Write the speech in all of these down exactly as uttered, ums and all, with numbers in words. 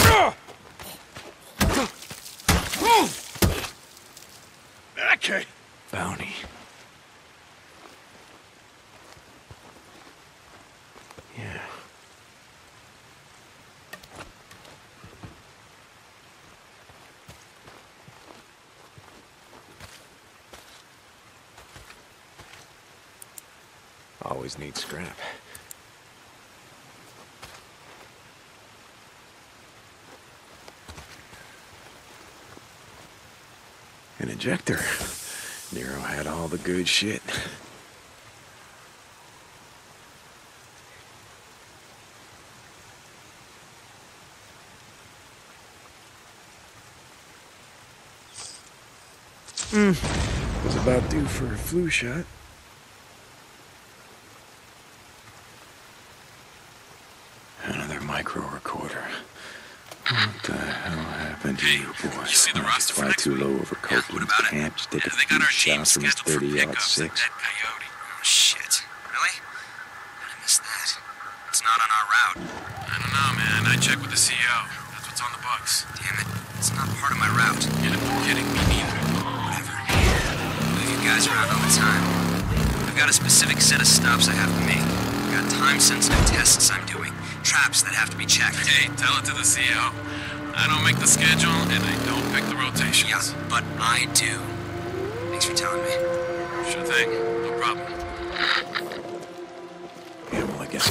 Okay. Bounty. Yeah. Always need scrap. An ejector. Nero had all the good shit. Hmm. Was about due for a flu shot. Another micro recorder. What the hell happened to Hey, you boys? you see the roster for Fly next too week? low over Yeah, Copeland's what about it? camp to take Yeah, a they got few our team shots from his scheduled for thirty aught pickups like six. that coyote. Oh, shit. Really? How'd I miss that? It's not on our route. I don't know, man. I checked with the C E O. That's what's on the books. Damn it. It's not part of my route. You're kidding me, neither. Whatever. Leave you guys around all the time. I've got a specific set of stops I have to make. I've got time-sensitive tests I'm doing. Traps that have to be checked. Hey, tell it to the C E O. I don't make the schedule, and I don't pick the rotations. Yeah, but I do. Thanks for telling me. Sure thing. No problem. Yeah, well, I guess.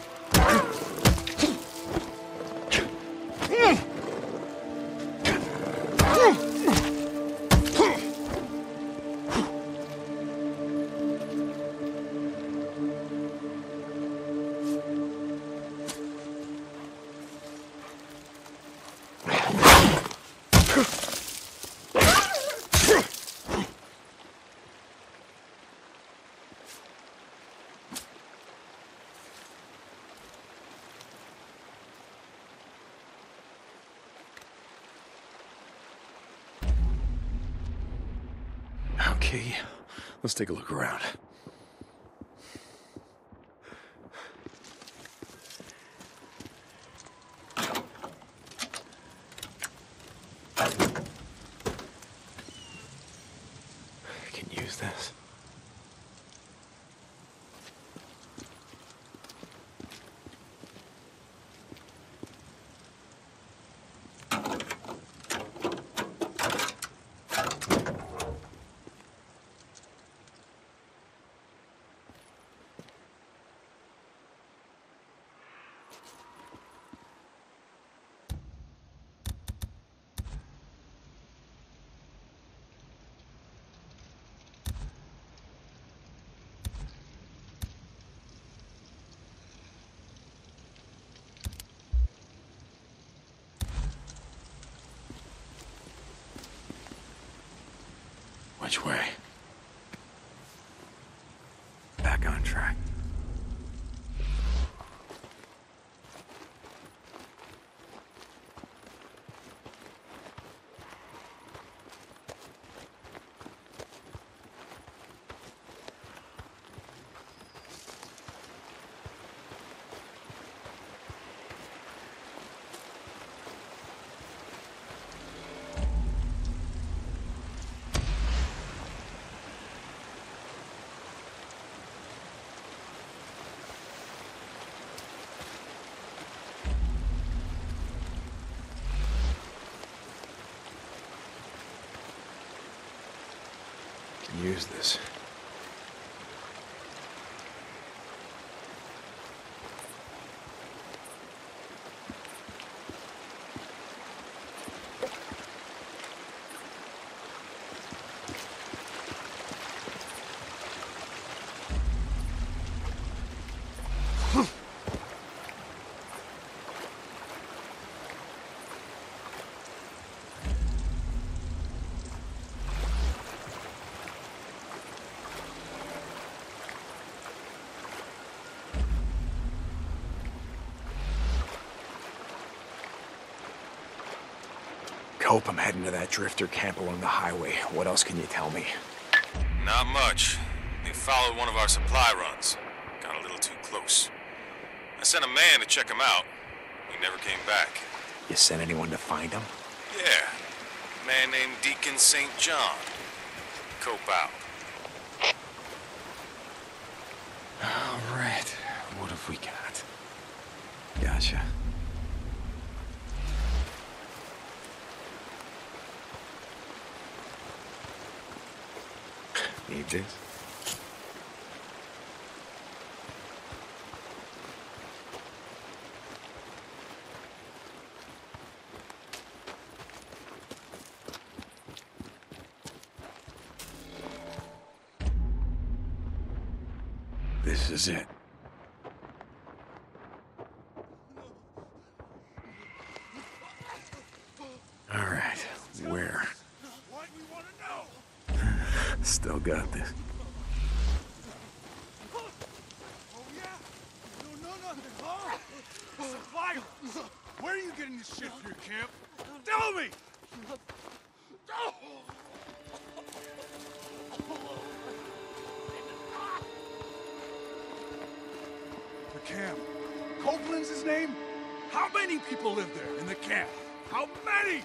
Okay, let's take a look around. I can use this. Which way? Back on track. Can use this. Cope, I'm heading to that drifter camp along the highway. What else can you tell me? Not much. They followed one of our supply runs. Got a little too close. I sent a man to check him out. He never came back. You sent anyone to find him? Yeah. A man named Deacon Saint John. Cope out. All right. What have we got? Gotcha. Need this? This is it. All right, where? What we want to know? Still got this. Oh yeah? You don't know nothing, huh? This is vital. Where are you getting this shit for your camp? Tell me! The camp. Copeland's his name? How many people live there in the camp? How many?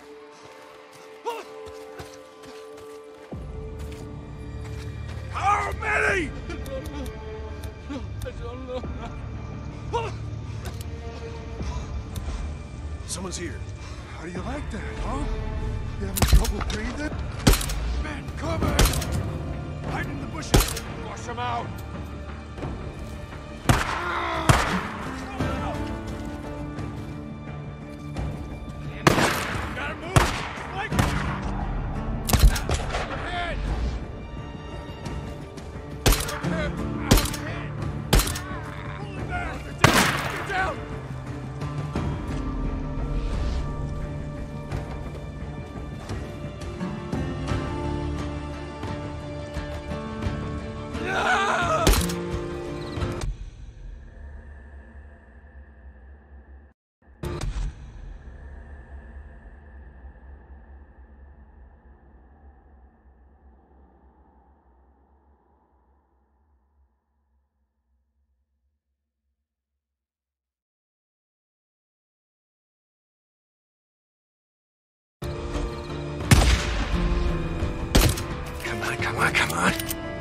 How many? I don't know. Someone's here. How do you like that, huh? You having trouble breathing? Men, cover! Hide in the bushes. Wash them out. Gotta move! Like overhead! Overhead! Overhead! Pull him down! Get down! Get down! Come on, come on, come on.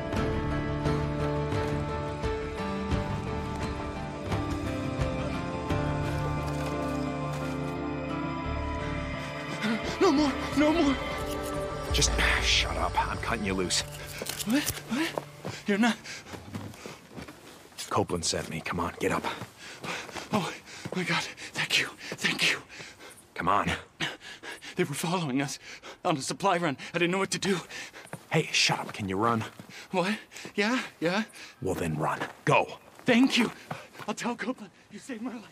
No more! No more! Just shut up. I'm cutting you loose. What? What? You're not... Copeland sent me. Come on, get up. Oh, my God. Thank you. Thank you. Come on. They were following us on a supply run. I didn't know what to do. Hey, shut up. Can you run? What? Yeah? Yeah? Well, then run. Go. Thank you. I'll tell Copeland. You saved my life.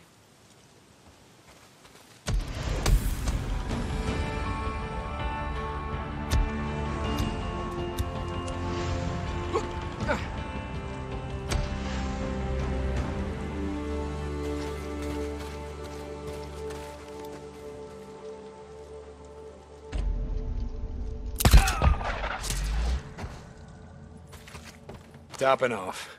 Topping off.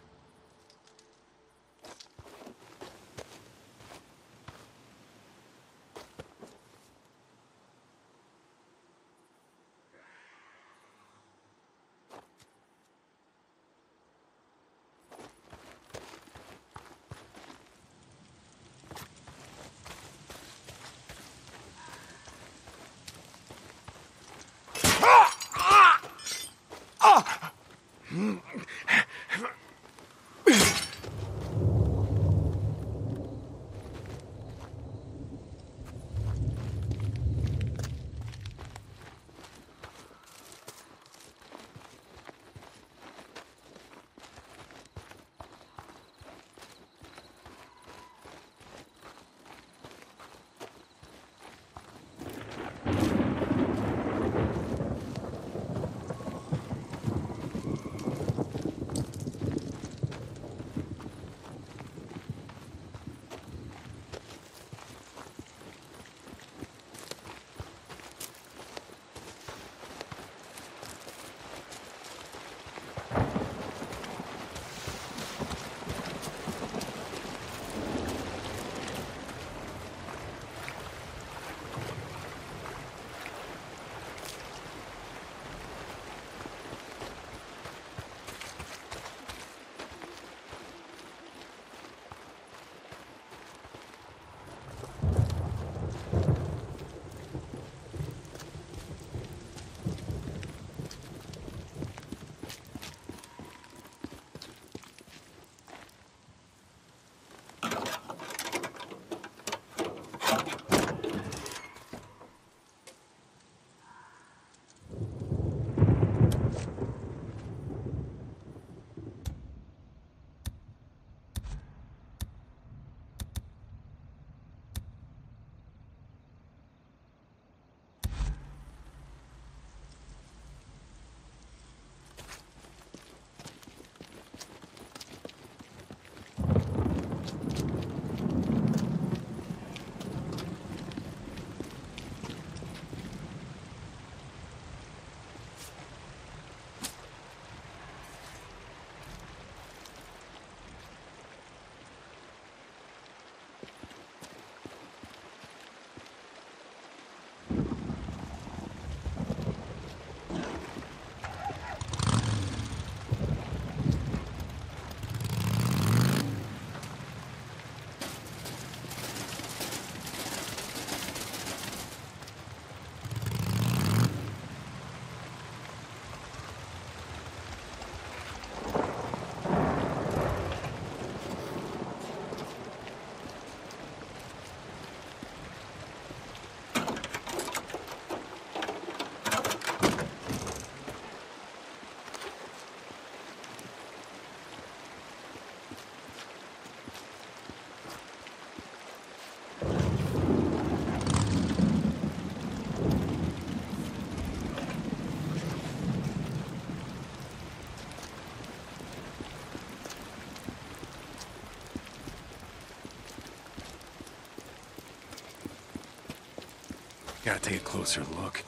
gotta take a closer look.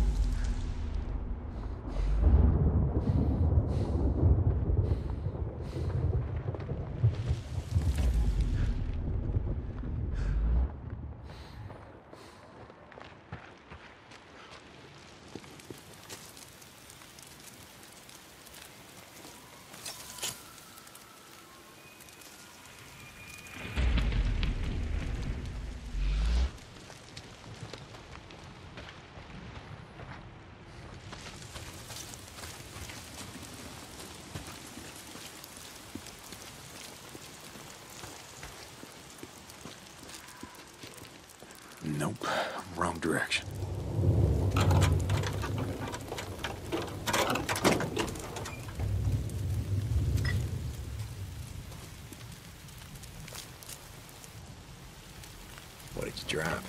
Nope, wrong direction. What did you drop?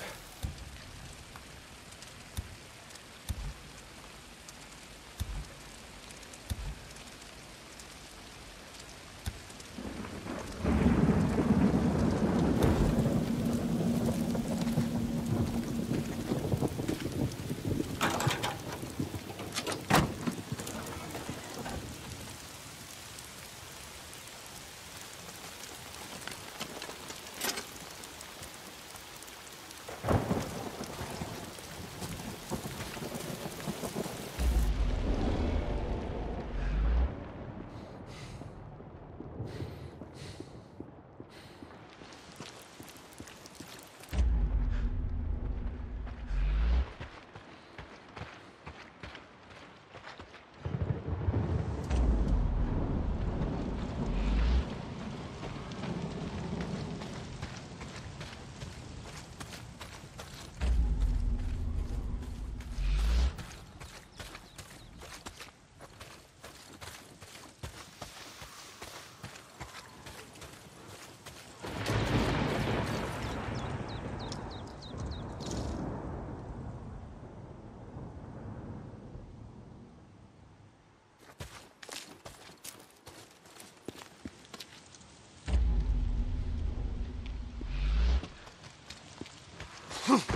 Huh.